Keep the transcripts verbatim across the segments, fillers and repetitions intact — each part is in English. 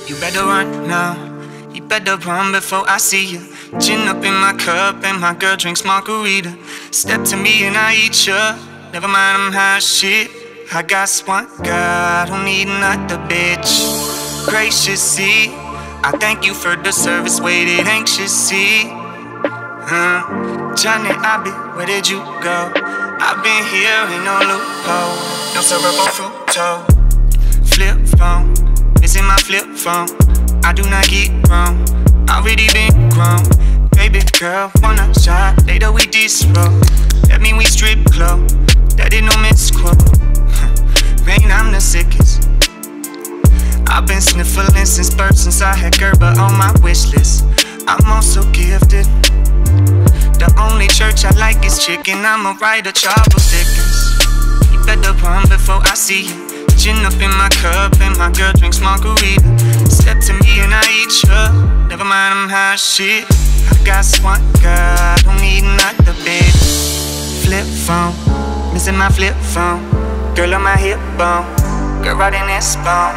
You better run now. You better run before I see you. Gin up in my cup and my girl drinks margarita. Step to me and I eat ya. Never mind, I'm high shit. I got one girl, don't need another bitch. Gracious, see, I thank you for the service, waited anxiously. Huh? Jawnii-Abhi, where did you go? I've been here, ain't no loophole. No cerebral fructose. Flip phone, missing my flip phone. I do not get wrong, already been grown. Baby girl, wanna shot, later we disroll. That mean we strip club, that ain't no misquote. Rain, I'm the sickest. I've been sniffling since birth, since I had Gerber on my wish list. I'm also gifted. The only church I like is chicken. I'ma write a Charles Dickens. You better run before I see you. Gin up in my cup and my girl drinks margarita. Step to me and I eat ya. Never mind, I'm high shit. I got one girl, don't need another bitch. Flip phone, missing my flip phone. Girl on my hip bone, girl right in this bone.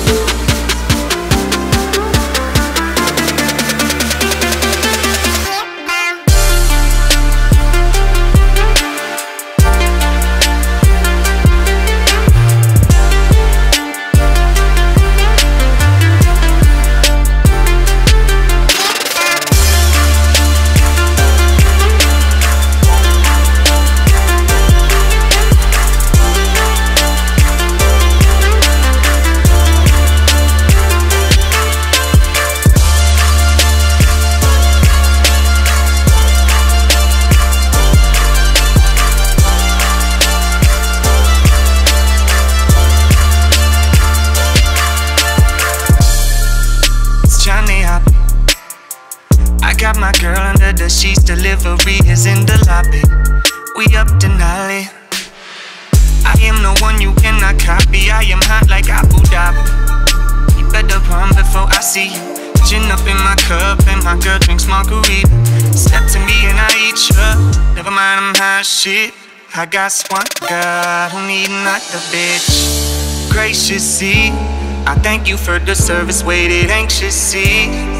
I got my girl under the sheets, delivery is in the lobby. We up Denali. I am the one you cannot copy, I am hot like Abu Dhabi. You better run before I see you. Gin up in my cup and my girl drinks margarita. Step to me and I eat ya. Never mind, I'm high shit. I got one girl, don't need another bitch. Gracious, see, I thank you for the service, waited anxiously.